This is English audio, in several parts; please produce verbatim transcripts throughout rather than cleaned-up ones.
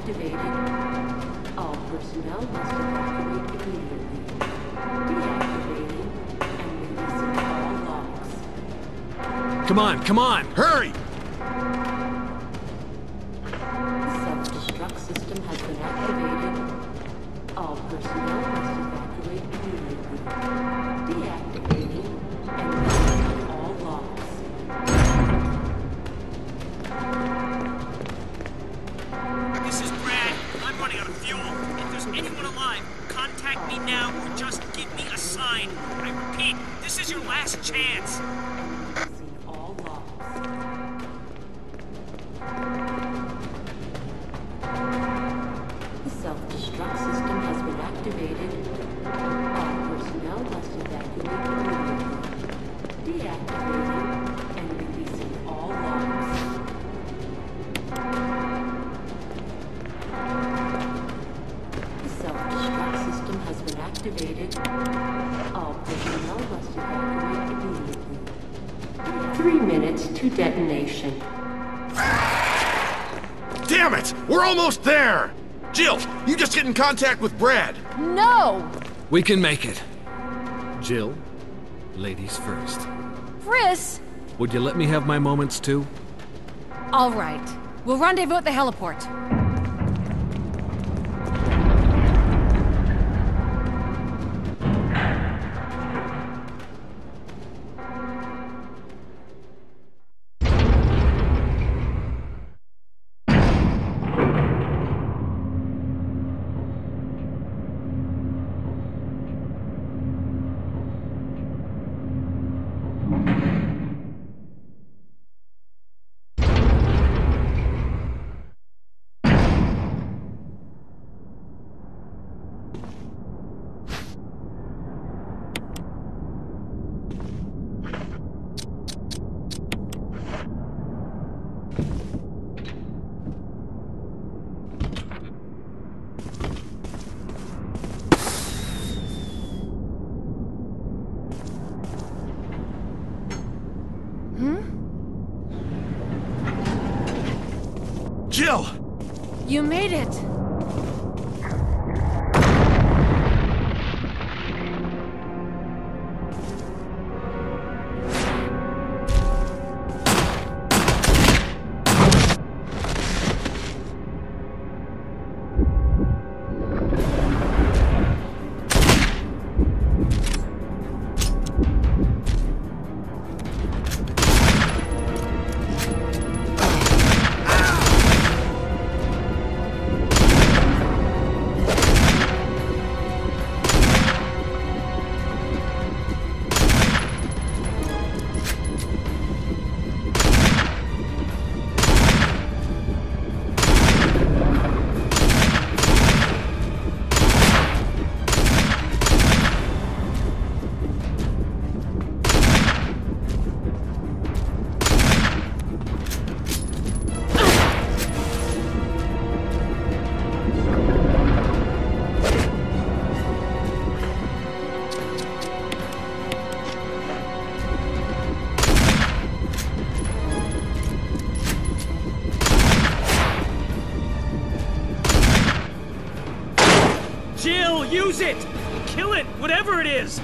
activated. All personnel must evacuate immediately. Deactivating and releasing all locks. Come on, come on, hurry! The self-destruct system has been activated. All personnel must evacuate immediately. Deactivating and releasing all locks. This is Brad. I'm running out of fuel. If there's anyone alive, contact me now or just give me a sign. I repeat, this is your last chance. Releasing all locks. The self-destruct system has been activated. All personnel must evacuate immediately. Deactivating and releasing all locks. The self-destruct system has been activated. All personnel must evacuate immediately. Three minutes to detonation. Damn it! We're almost there! Jill, you just get in contact with Brad. No! We can make it. Jill, ladies first. Chris! Would you let me have my moments too? All right. We'll rendezvous at the heliport. Jill! You made it! Jill, use it! Kill it, whatever it is!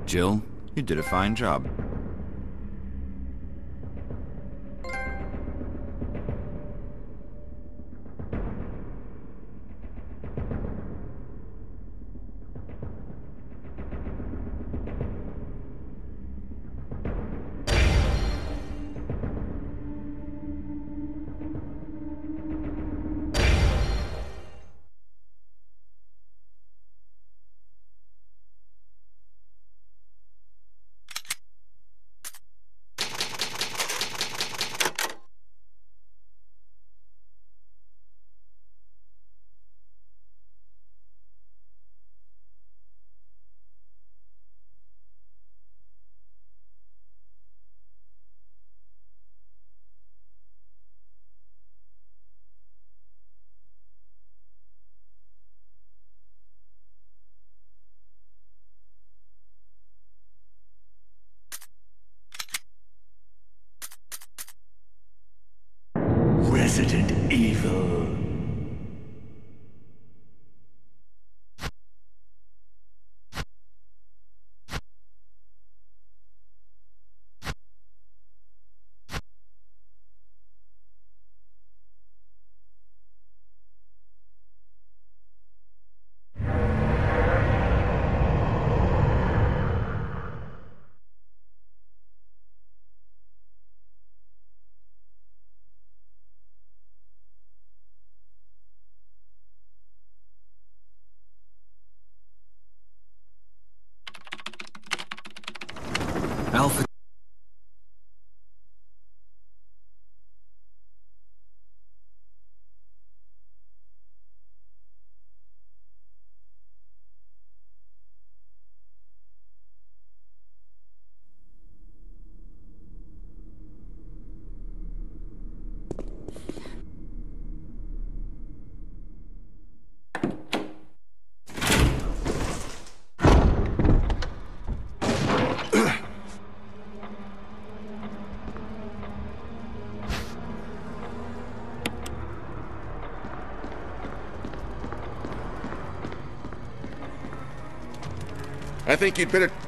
Jill, you did a fine job. Resident Evil. Alpha. I think you'd better